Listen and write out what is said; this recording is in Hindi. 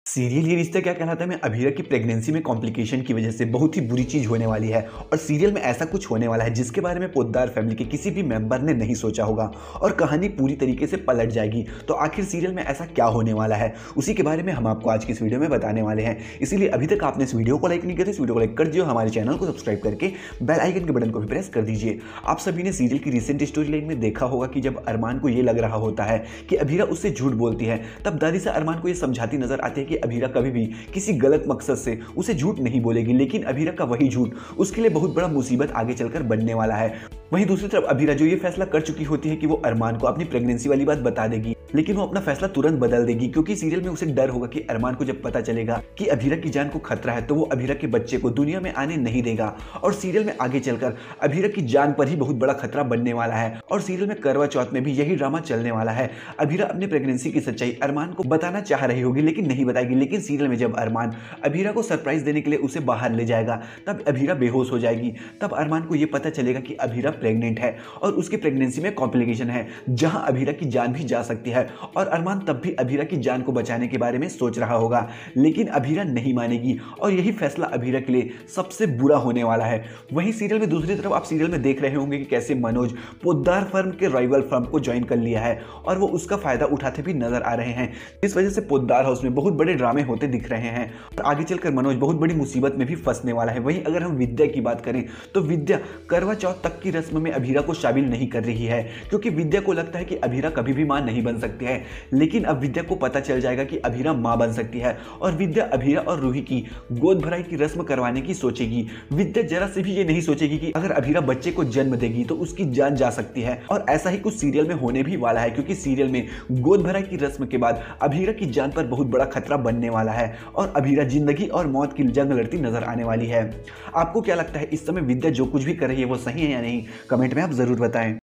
सीरियल ये रिश्ता क्या कहलाता है में अभीरा की प्रेगनेंसी में कॉम्प्लिकेशन की वजह से बहुत ही बुरी चीज होने वाली है और सीरियल में ऐसा कुछ होने वाला है जिसके बारे में पोद्दार फैमिली के किसी भी मेंबर ने नहीं सोचा होगा और कहानी पूरी तरीके से पलट जाएगी। तो आखिर सीरियल में ऐसा क्या होने वाला है उसी के बारे में हम आपको आज की इस वीडियो में बताने वाले हैं। इसीलिए अभी तक आपने इस वीडियो को लाइक नहीं किया तो इस वीडियो को लाइक कर दीजिए, हमारे चैनल को सब्सक्राइब करके बेल आइकन के बटन को भी प्रेस कर दीजिए। आप सभी ने सीरियल की रिसेंट स्टोरी लाइन में देखा होगा कि जब अरमान को ये लग रहा होता है कि अभीरा उससे झूठ बोलती है, तब दादी से अरमान को ये समझाती नजर आती है कि अभीरा कभी भी किसी गलत मकसद से उसे झूठ नहीं बोलेगी, लेकिन अभीरा का वही झूठ उसके लिए बहुत बड़ा मुसीबत आगे चलकर बनने वाला है। वहीं दूसरी तरफ अभीरा जो ये फैसला कर चुकी होती है कि वो अरमान को अपनी प्रेगनेंसी वाली बात बता देगी, लेकिन वो अपना फैसला तुरंत बदल देगी क्योंकि सीरियल में उसे डर होगा कि अरमान को जब पता चलेगा कि अभीरा की जान को खतरा है तो वो अभीरा के बच्चे को दुनिया में आने नहीं देगा और सीरियल में आगे चलकर अभीरा की जान पर ही बहुत बड़ा खतरा बनने वाला है। और सीरियल में करवा चौथ में भी यही ड्रामा चलने वाला है। अभीरा अपनी प्रेगनेंसी की सच्चाई अरमान को बताना चाह रही होगी लेकिन नहीं बताएगी, लेकिन सीरियल में जब अरमान अभीरा को सरप्राइज देने के लिए उसे बाहर ले जाएगा तब अभीरा बेहोश हो जाएगी। तब अरमान को यह पता चलेगा कि अभीरा प्रेग्नेंट है और उसकी प्रेगनेंसी में कॉम्प्लिकेशन है जहां अभीरा की जान भी जा सकती है। और अरमान तब भी अभीरा की जान को बचाने के बारे में सोच रहा होगा, लेकिन अभीरा नहीं मानेगी और यही फैसला अभीरा के लिए सबसे बुरा होने वाला है। वहीं सीरियल में दूसरी तरफ आप सीरियल में देख रहे होंगे कि कैसे मनोज पोद्दार फर्म के राइवल फर्म को ज्वाइन कर लिया है और वो उसका फायदा उठाते भी नजर आ रहे हैं। इस वजह से पोद्दार हाउस में बहुत बड़े ड्रामे होते दिख रहे हैं और आगे चलकर मनोज बहुत बड़ी मुसीबत में भी फंसने वाला है। वहीं अगर हम विद्या की बात करें तो विद्या करवा चौथ तक की रस्म में अभीरा को शामिल नहीं कर रही है क्योंकि विद्या को लगता है कि अभीरा कभी भी मां नहीं बन सकती है, लेकिन अब विद्या को पता चल जाएगा कि अभीरा मां बन सकती है और विद्या अभीरा और रूही की गोद भराई की रस्म करवाने की सोचेगी। विद्या जरा से भी ये नहीं सोचेगी कि अगर अभीरा बच्चे को जन्म देगी तो उसकी जान जा सकती है और ऐसा ही कुछ सीरियल में होने भी वाला है क्योंकि सीरियल में गोद भराई की रस्म के बाद अभीरा की जान पर बहुत बड़ा खतरा बनने वाला है और अभीरा जिंदगी और मौत की जंग लड़ती नजर आने वाली है। आपको क्या लगता है इस समय विद्या जो कुछ भी कर रही है वो सही है या नहीं? कमेंट में आप जरूर बताएं।